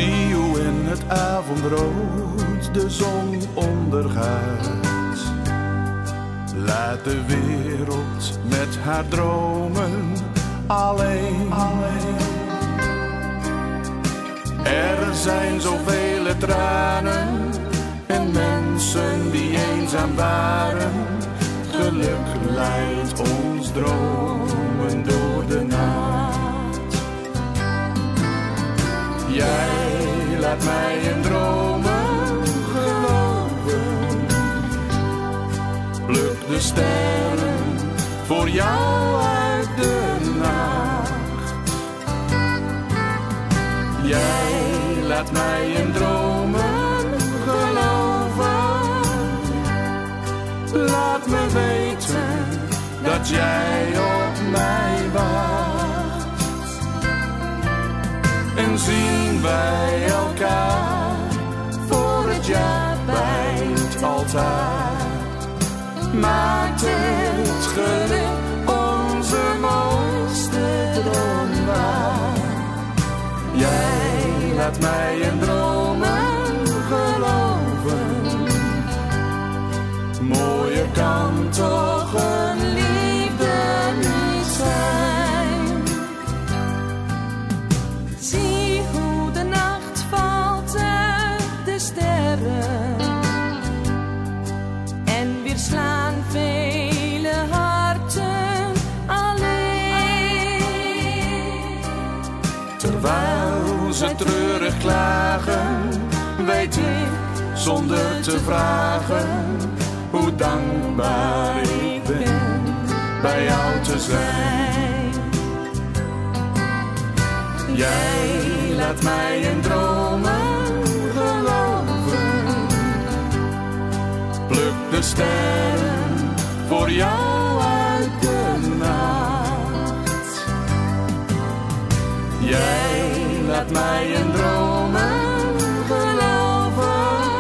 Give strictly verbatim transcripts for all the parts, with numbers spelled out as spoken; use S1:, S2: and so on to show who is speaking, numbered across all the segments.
S1: Zie hoe in het avondrood de zon ondergaat. Laat de wereld met haar dromen alleen. alleen. Er zijn zoveel tranen en mensen die eenzaam waren. Geluk leidt ons dromen door de nacht. Jij laat mij in dromen geloven. Pluk de sterren voor jou uit de nacht. Jij laat mij in dromen geloven. Laat me weten dat jij op mij wacht. En zien wij elkaar voor het jaar bij het altaar. Maakt het geluk onze mooiste droom waar. Jij laat mij in dromen geloven. Mooier kan toch een liefde niet zijn.
S2: Zie hoe de nacht valt uit de sterren. En weer slaan vele harten alleen.
S1: Terwijl ze treurig klagen, weet ik zonder te vragen hoe dankbaar ik ben bij jou te zijn. Jij laat mij in dromen geloven. Pluk de sterren voor jou uit de nacht. Jij laat mij in dromen geloven.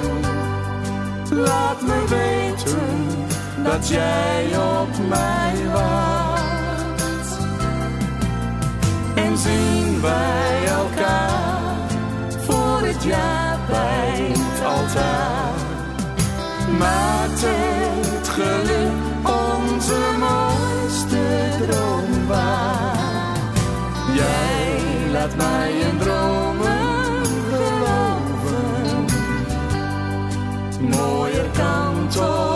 S1: Laat me weten dat jij op mij wacht. En zien wij elkaar voor het jaar bij het altaar. Maakt het geluk onze mooiste droom waar. Jij laat mij in dromen geloven. Mooier kan toch